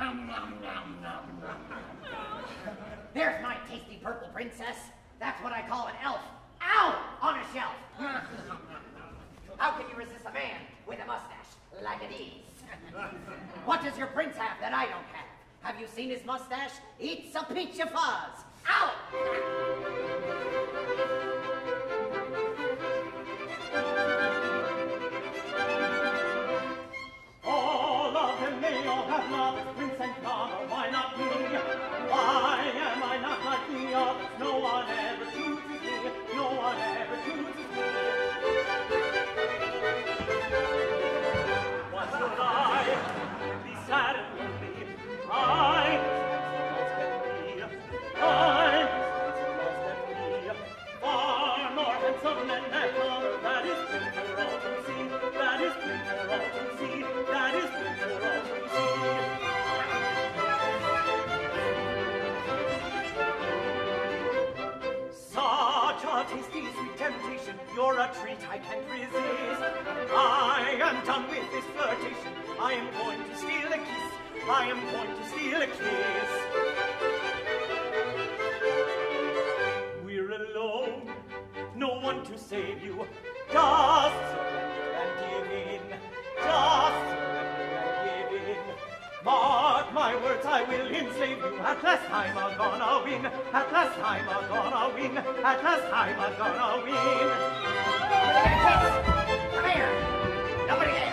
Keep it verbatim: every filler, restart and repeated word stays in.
Nom, nom, nom, nom, nom. There's my tasty purple princess. That's what I call an elf. Ow! On a shelf. How can you resist a man with a mustache like these? What does your prince have that I don't have? Have you seen his mustache? It's a peach of fuzz. Ow! All of them may all have lovers, prince and mama, why not me? Why am I not like the others? No one ever chooses me, no one ever chooses me. What should I be sad and lonely? I, I, far more handsome than ever. That is printer all to see, that is printer all to see, that is printer all to see. Such a tasty sweet temptation, you're a treat I can't resist. I am done with this flirtation, I am going to steal a kiss, I am going to steal a kiss. We're alone, no one to save you, just surrender and give in, just surrender and give in. Mark my words, I will enslave you, at last I'm a gonna win, at last I'm a gonna win, at last I'm a gonna win. Come here! Nobody there!